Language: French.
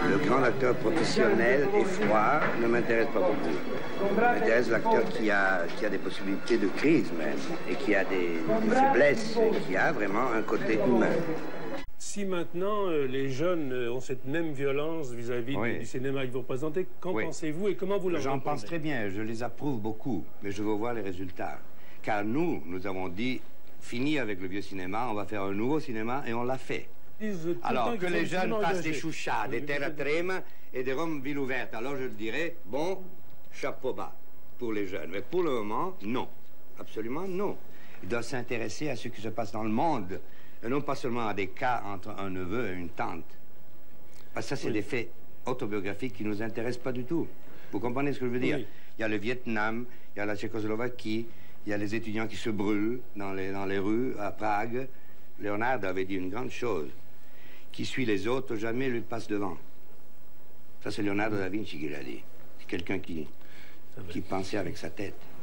Le grand acteur professionnel et froid ne m'intéresse pas beaucoup. M'intéresse l'acteur qui a des possibilités de crise même, et qui a des faiblesses, et qui a vraiment un côté humain. Si maintenant les jeunes ont cette même violence vis-à-vis du cinéma que vous représentez, qu'en pensez-vous et comment vous le J'en pense très bien, je les approuve beaucoup, mais je veux voir les résultats. Car nous avons dit, fini avec le vieux cinéma, on va faire un nouveau cinéma, et on l'a fait. Alors que les jeunes fassent des chouchas, des terre à trême et des Rome ville ouverte, alors je dirais, bon, chapeau bas pour les jeunes. Mais pour le moment, non. Absolument non. Ils doivent s'intéresser à ce qui se passe dans le monde, et non pas seulement à des cas entre un neveu et une tante. Parce que ça, c'est des faits autobiographiques qui ne nous intéressent pas du tout. Vous comprenez ce que je veux dire? Il y a le Vietnam, il y a la Tchécoslovaquie, il y a les étudiants qui se brûlent dans les rues à Prague. Léonard avait dit une grande chose. Qui suit les autres, jamais lui passe devant. Ça, c'est Leonardo da Vinci qui l'a dit. C'est quelqu'un qui pensait avec sa tête.